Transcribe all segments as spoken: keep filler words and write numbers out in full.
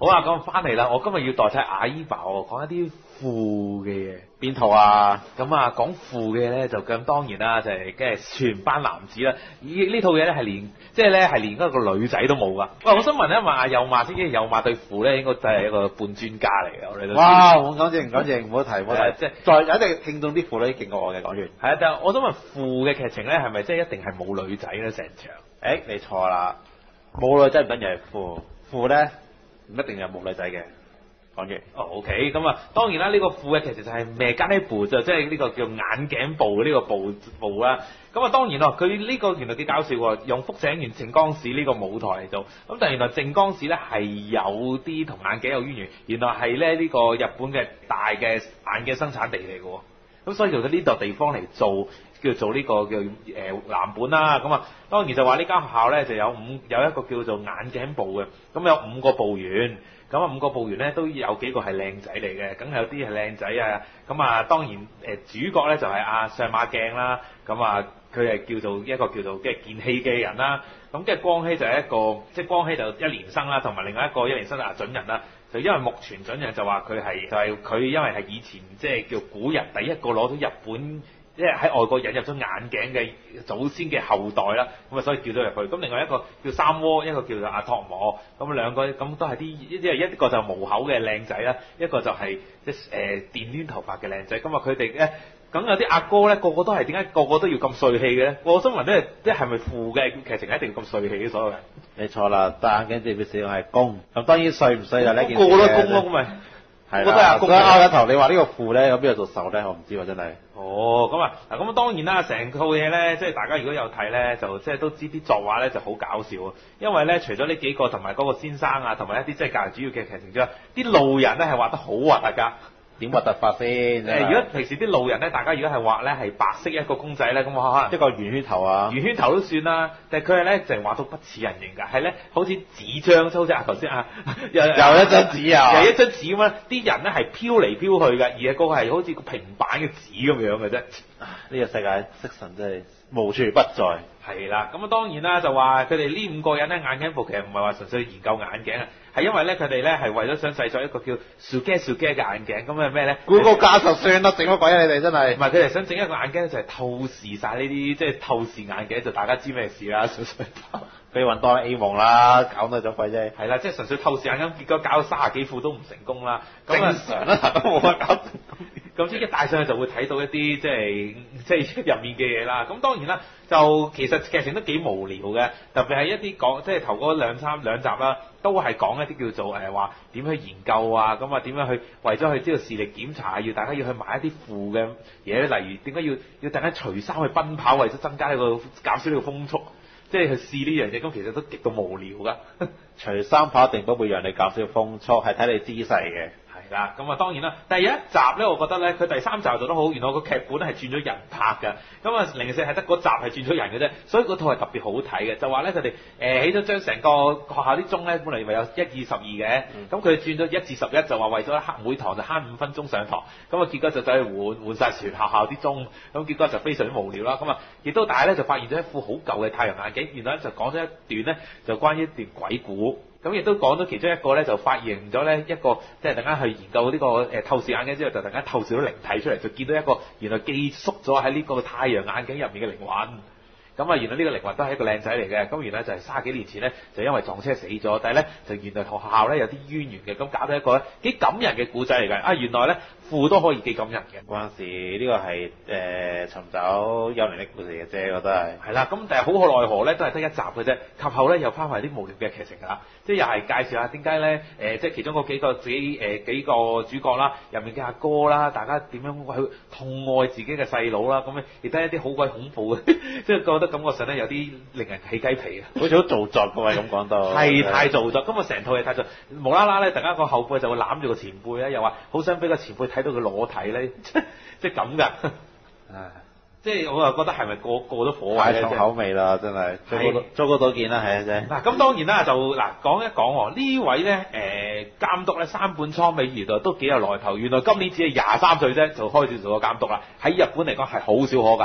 好啊，咁翻嚟啦，我今日要代替阿姨爸喎，講一啲腐嘅嘢。 邊套啊？ 咁啊，講腐嘅咧就咁當然啦，就係即係全班男子啦。依呢套嘢咧係連即係咧係連嗰個女仔都冇噶。喂，我想問一問阿幼馬先，因為幼馬對腐咧應該就係一個半專家嚟嘅，我哋都知。 哇！唔好講正，唔講正，唔好提，唔好提。 即係再有一定聽眾啲腐女勁過我嘅，講完。 係啊，但係我想問腐嘅劇情咧係咪即係一定係冇女仔咧成場？ 誒，你錯啦，冇女仔唔等於係腐，腐咧唔一定係冇女仔嘅。講完。 哦 ，OK，咁啊，當然啦，呢、這個腐嘅其實就係咩街部就即係呢個叫眼鏡部嘅呢個部部啦。咁啊，當然咯，佢呢個原來幾搞笑喎，用福井縣靜岡市呢個舞台嚟做。咁但係原來靜岡市咧係有啲同眼鏡有淵源，原來係咧呢個日本嘅大嘅眼鏡生產地嚟嘅喎。咁所以就喺呢度地方嚟做，叫做呢個叫誒藍本啦。咁啊，當然就話呢間學校咧就有五有一個叫做眼鏡部嘅，咁有五個部員。咁啊，五個部員咧都有幾個係靚仔嚟嘅，梗係有啲係靚仔啊！咁啊，當然誒、呃、主角咧就係、是、阿、啊、上馬鏡啦，咁啊佢係叫做一個叫做嘅劍氣嘅人啦，咁即係光熙就係一個即係光熙就一年生啦，同埋另外一個一年生阿準人啦，就因為目傳準人就話佢係就係、是、佢因為係以前即係叫古人第一個攞到日本。即係喺外國引入咗眼鏡嘅祖先嘅後代啦，咁啊所以叫咗入去。咁另外一個叫三窩，一個叫做阿托摩，咁兩個咁都係啲即係一個就無口嘅靚仔啦，一個就係即係誒電攣頭髮嘅靚仔。咁啊佢哋咧，咁有啲阿哥咧個個都係點解個個都要咁帥氣嘅咧？我想問咧，即係係咪腐嘅劇情一定要咁帥氣嘅所有人？ 你錯啦，戴眼鏡代表使用係攻，咁當然帥唔帥就呢件事。 個個都攻咯，咁咪係啦。所以拗緊頭，你話呢個腐咧，咁邊度做手咧？我唔知喎，真係。 哦，咁啊，嗱，咁當然啦，成套嘢咧，即係大家如果有睇咧，就即係都知啲作畫咧就好搞笑啊！因為咧，除咗呢幾個同埋嗰個先生啊，同埋一啲即係較為主要嘅劇情之外，啲路人咧係畫得好核突㗎。 點核突法先？ 誒，如果平時啲路人咧，大家如果係畫咧係白色一個公仔咧，咁我可能一個圓圈頭啊， 圓圈頭都算啦。但係佢係咧淨係畫到不似人形㗎，係咧好似紙張，好似啊頭先啊，又又一張紙啊， 又一張紙咁樣，啲人咧係飄嚟飄去㗎，而係個個係好似個平板嘅紙咁樣嘅啫。 呢個世界色神真係無處不在。 係啦，咁啊當然啦，就話佢哋呢五個人咧眼鏡部其實唔係話純粹研究眼鏡啊，係因為咧佢哋咧係為咗想製作一個叫 Suge Suge 嘅眼鏡，咁係咩咧？ 估個價就算啦，整乜鬼啊你哋真係。 唔係佢哋想整一個眼鏡就係透視晒呢啲，即係透視眼鏡就大家知咩事啦，純粹。 俾揾多 A 夢啦，搞多咗鬼啫。 係啦，即係純粹透視眼鏡，結果搞到三十幾副都唔成功啦。 正常啦，都冇乜搞。 咁即係一戴上去就會睇到一啲即係即係入面嘅嘢啦。咁當然啦，就其實劇情都幾無聊嘅，特別係一啲講即係頭嗰兩三兩集啦，都係講一啲叫做誒話點去研究啊，咁啊點樣去為咗去知道視力檢查，要大家要去買一啲腐嘅嘢，例如點解要要大家除衫去奔跑，為咗增加呢個減少呢個風速。即係去試呢樣嘢，咁其實都極度無聊噶。 除衫跑一定都會讓你減少風速，係睇你姿勢嘅。 係啦，咁啊當然啦。第一集咧，我覺得咧，佢第三集做得好，原來個劇本咧係轉咗人拍㗎。咁啊，零四係得嗰集係轉咗人嘅啫，所以嗰套係特別好睇嘅。就話咧，佢哋誒起咗將成個學校啲鐘咧，本嚟話有一二十二嘅，咁佢、嗯、轉咗一至十一，就話為咗慳每堂就慳五分鐘上堂。咁啊，結果就走去換換曬全學校啲鐘，咁結果就非常之無聊啦。咁啊，亦都但係咧就發現咗一副好舊嘅太陽眼鏡，原來就講咗一段咧，就關於一段鬼故。咁亦都講咗其中一個咧，就發現咗咧一個，即係突然間去研究呢個誒透視眼鏡之後，就突然間透視到靈體出嚟，就見到一個原來寄宿咗喺呢個太陽眼鏡入面嘅靈魂。咁啊，原來呢個靈魂都係一個靚仔嚟嘅。咁原來就係卅幾年前咧，就因為撞車死咗，但係咧就原來學校咧有啲淵源嘅，咁搞到一個咧幾感人嘅故仔嚟嘅。啊，原來咧腐都可以幾感人嘅。 嗰陣時呢個係誒、呃、尋找幽靈的故事嘅啫，我覺得係。 係啦，咁但係好可奈何咧，都係得一集嘅啫。及後咧又翻返啲無聊嘅劇情㗎啦，即係又係介紹下點解咧誒，即係其中嗰幾個自己誒、呃、幾個主角啦，入面嘅阿哥啦，大家點樣去痛愛自己嘅細佬啦，咁咧亦都係一啲好鬼恐怖嘅，即係覺得感覺上咧有啲令人起雞皮啊， 好似好做作嘅喎，咁講到係太做作，咁啊成套嘢太做，無啦啦咧，突然間個後輩就會攬住個前輩咧，又話好想俾個前輩睇到佢裸體咧，即係咁㗎，唉，即係我又覺得係咪過過咗火位咧？ 太重口味啦，真係，做過多做過多件啦，係啊啫。 嗱，咁當然啦，就嗱講一講喎，呢位咧誒監督咧山本蒼美原來都幾有來頭，原來今年只係廿三歲啫，就開始做咗監督啦。喺日本嚟講係好少可㗎。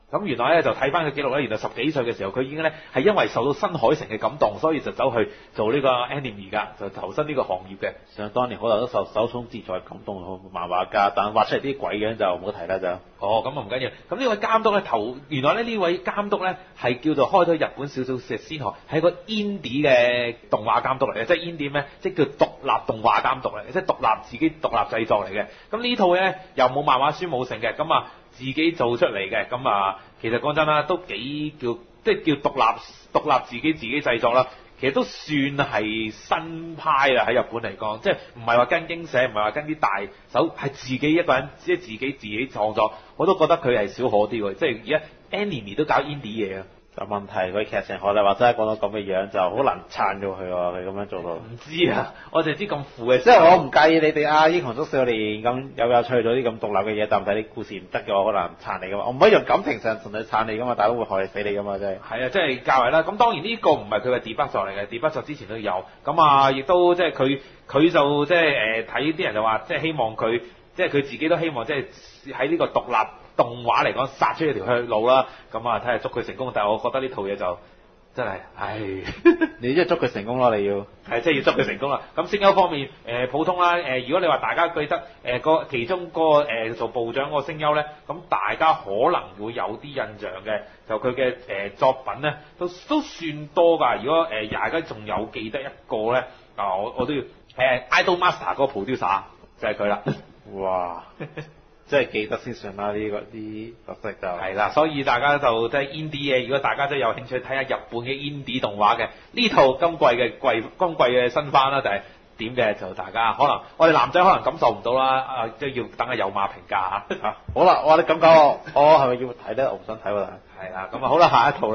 咁原來咧就睇翻佢記錄咧，原來十幾歲嘅時候佢已經咧係因為受到新海誠嘅感動，所以就走去做呢個 anime 㗎，就投身呢個行業嘅。 想當年好多人都受手塚治代感動漫畫家，但畫出嚟啲鬼樣就唔好提啦就。 哦，咁啊唔緊要。咁呢位監督咧頭，原來咧呢位監督咧係叫做開咗日本少少嘅先河，係個 indie 嘅動畫監督嚟嘅，即係 indie 咩？即係叫獨立動畫監督嚟嘅，即係獨立自己獨立製作嚟嘅。咁呢套咧又冇漫畫書冇成嘅，咁啊自己做出嚟嘅，咁啊其實講真啦，都幾叫即係叫獨立獨立自己自己製作啦。其實都算係新派啦，喺日本嚟講，即係唔係話跟經社，唔係話跟啲大手，係自己一個人，即係自己自己創作，我都覺得佢係少可啲喎。即係而家 anime 都搞 indie 嘢啊。 但問題佢劇情學你話齋講到咁嘅樣，就好難撐咗佢喎。佢咁樣做到。 唔知啊，我淨係知咁負嘅。 即係我唔介意你哋啊英雄足少年咁有有趣咗啲咁獨立嘅嘢，但係啲故事唔得嘅話，可能撐你噶嘛。我唔可以用感情上純粹撐你噶嘛，大佬會害死你噶嘛，真係。 係啊，即係較為啦。咁當然呢個唔係佢嘅 debut 作嚟嘅 debut 作之前都有。咁啊，亦都即係佢佢就即係誒睇啲人就話，即係希望佢即係佢自己都希望即係喺呢個獨立動畫嚟講殺出一條去路啦，咁啊睇下祝佢成功，但係我覺得呢套嘢就真係，唉， 你即係祝佢成功咯，你要係即係要祝佢成功啦。咁聲優方面，誒、呃、普通啦，誒、呃、如果你話大家記得誒個、呃、其中嗰、那個、呃、做部長嗰個聲優咧，咁大家可能會有啲印象嘅，就佢嘅誒作品咧都都算多㗎。如果誒大家仲有記得一個咧，啊我我都要誒、呃、Idol Master 嗰個 producer 就係佢啦。 哇！真係記得先算啦，呢、這個啲角色就係啦，所以大家就即係 indie 嘅。如果大家都有興趣睇下日本嘅 indie 動畫嘅呢套今季嘅季今季嘅新番啦，就係點嘅就大家可能我哋男仔可能感受唔到啦，啊即係要等下有馬評價嚇。 好啦，哇你咁講我，我係咪要睇咧？我唔想睇喎。 係啦，咁啊好啦，下一套。